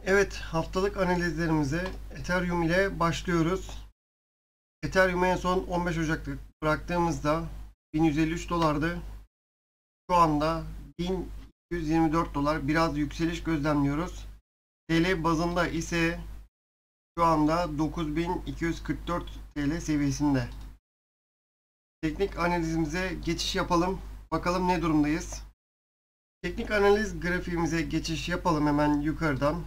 Evet, haftalık analizlerimize Ethereum ile başlıyoruz. Ethereum'u en son 15 Ocak'ta bıraktığımızda 1153 dolardı. Şu anda 1124 dolar. Biraz yükseliş gözlemliyoruz. TL bazında ise şu anda 9244 TL seviyesinde. Teknik analizimize geçiş yapalım. Bakalım ne durumdayız. Teknik analiz grafiğimize geçiş yapalım hemen yukarıdan.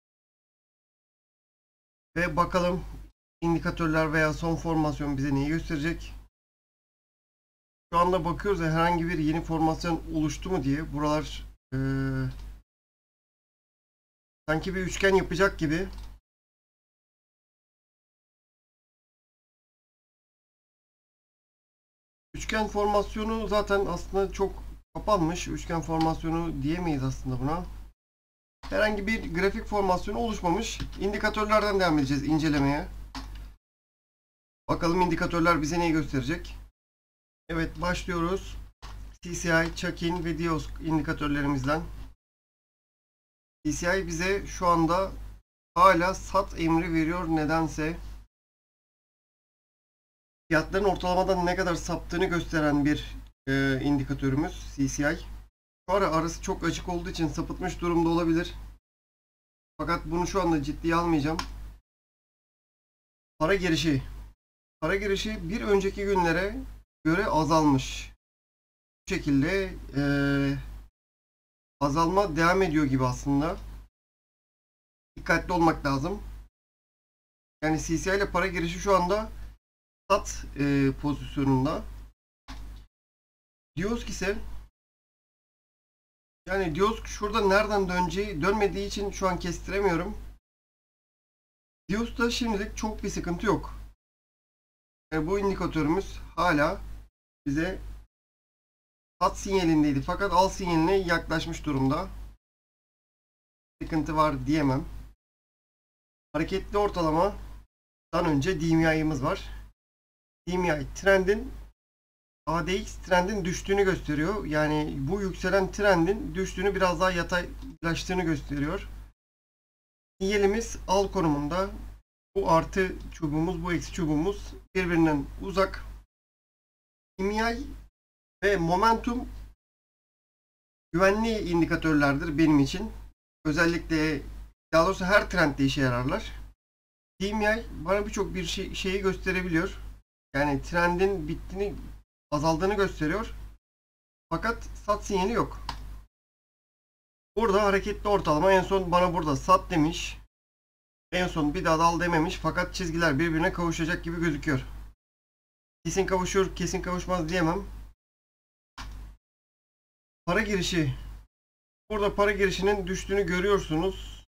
Ve bakalım indikatörler veya son formasyon bize neyi gösterecek? Şu anda bakıyoruz ya, herhangi bir yeni formasyon oluştu mu diye. Buralar sanki bir üçgen yapacak gibi. Üçgen formasyonu zaten aslında çok kapanmış. Üçgen formasyonu diyemeyiz aslında buna. Herhangi bir grafik formasyonu oluşmamış. İndikatörlerden devam edeceğiz incelemeye. Bakalım indikatörler bize neyi gösterecek? Evet, başlıyoruz. CCI, Chaikin ve Dios indikatörlerimizden. CCI bize şu anda hala sat emri veriyor nedense. Fiyatların ortalamadan ne kadar saptığını gösteren bir indikatörümüz CCI. Şu ara arası çok açık olduğu için sapıtmış durumda olabilir. Fakat bunu şu anda ciddiye almayacağım. Para girişi. Para girişi bir önceki günlere göre azalmış. Bu şekilde azalma devam ediyor gibi aslında. Dikkatli olmak lazım. Yani CCI ile para girişi şu anda sat pozisyonunda. Diyoruz ise yani Dios şurada nereden dönmediği için şu an kestiremiyorum. Dios'ta şimdilik çok bir sıkıntı yok. Yani bu indikatörümüz hala bize sat sinyalindeydi fakat al sinyaline yaklaşmış durumda. Sıkıntı var diyemem. Hareketli ortalamadan önce DMI'miz var. DMI trendin ADX trendin düştüğünü gösteriyor. Yani bu yükselen trendin düştüğünü, biraz daha yataylaştığını gösteriyor. Sinyalimiz al konumunda. Bu artı çubuğumuz, bu eksi çubuğumuz birbirinden uzak. DMI ve momentum güvenli indikatörlerdir benim için. Özellikle, daha doğrusu her trendde işe yararlar. DMI bana birçok şeyi gösterebiliyor. Yani trendin bittiğini, azaldığını gösteriyor. Fakat sat sinyali yok. Burada hareketli ortalama en son bana burada sat demiş. En son bir daha da al dememiş. Fakat çizgiler birbirine kavuşacak gibi gözüküyor. Kesin kavuşur, kesin kavuşmaz diyemem. Para girişi. Burada para girişinin düştüğünü görüyorsunuz.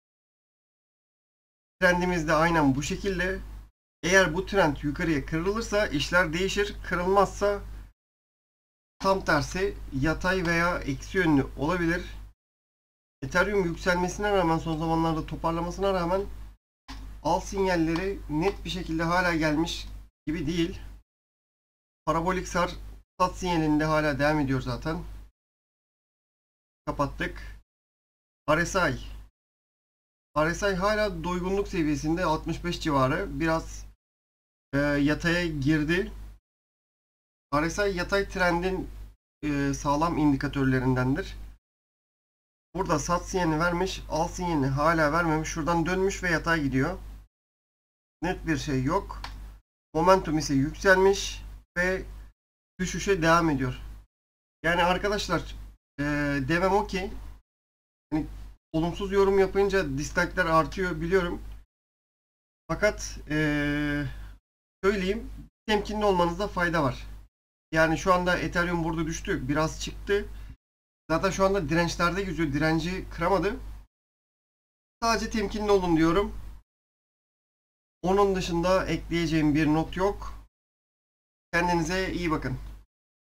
Trendimiz de aynen bu şekilde. Eğer bu trend yukarıya kırılırsa işler değişir. Kırılmazsa tam tersi yatay veya eksi yönlü olabilir. Ethereum yükselmesine rağmen, son zamanlarda toparlamasına rağmen al sinyalleri net bir şekilde hala gelmiş gibi değil. Parabolik sar sat sinyalinde hala devam ediyor zaten. Kapattık. RSI. RSI hala doygunluk seviyesinde 65 civarı. Biraz yataya girdi. RSI yatay trendin sağlam indikatörlerindendir. Burada sat sinyalini vermiş, al sinyalini hala vermemiş. Şuradan dönmüş ve yatay gidiyor. Net bir şey yok. Momentum ise yükselmiş ve düşüşe devam ediyor. Yani arkadaşlar, demem o ki, yani olumsuz yorum yapınca dislike'ler artıyor biliyorum. Fakat söyleyeyim, temkinli olmanızda fayda var. Yani şu anda Ethereum burada düştü, biraz çıktı. Zaten şu anda dirençlerde yüzüyor, direnci kıramadı. Sadece temkinli olun diyorum. Onun dışında ekleyeceğim bir not yok. Kendinize iyi bakın.